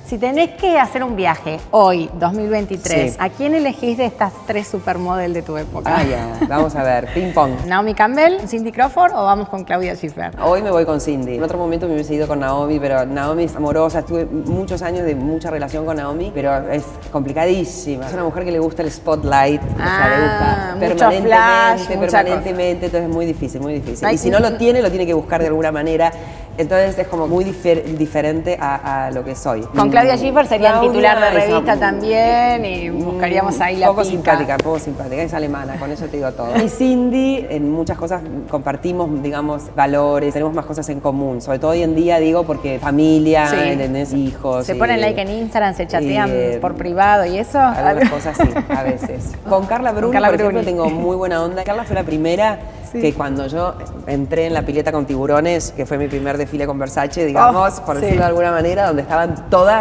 Si tenés que hacer un viaje hoy, 2023, Sí. ¿a quién elegís de estas 3 supermodel de tu época? Ah, ya. Vamos a ver. Ping pong. ¿Naomi Campbell, Cindy Crawford o vamos con Claudia Schiffer? Hoy me voy con Cindy. En otro momento me hubiese ido con Naomi, pero Naomi es amorosa. Tuve muchos años de mucha relación con Naomi, pero es complicadísima. Es una mujer que le gusta el spotlight. O sea, le gusta mucho flash, mucha permanentemente. Entonces es muy difícil, muy difícil. Ay, Y si no lo tiene que buscar de alguna manera. Entonces es como muy diferente a lo que soy. Con Claudia Schiffer serían Claudia titular de es revista también y buscaríamos ahí la poco pica. poco simpática, es alemana, con eso te digo todo. Y Cindy, en muchas cosas compartimos, digamos, valores, tenemos más cosas en común, sobre todo hoy en día, digo, porque familia, Sí. ¿entendés? Hijos. Se ponen like en Instagram, se chatean por privado y eso. Algunas cosas sí, a veces. Con Carla Bruni, Carla por ejemplo, Bruni. tengo muy buena onda. Carla fue la primera que cuando yo entré en la pileta con tiburones, que fue mi primer desfile con Versace, digamos, por decirlo de alguna manera, donde estaban todas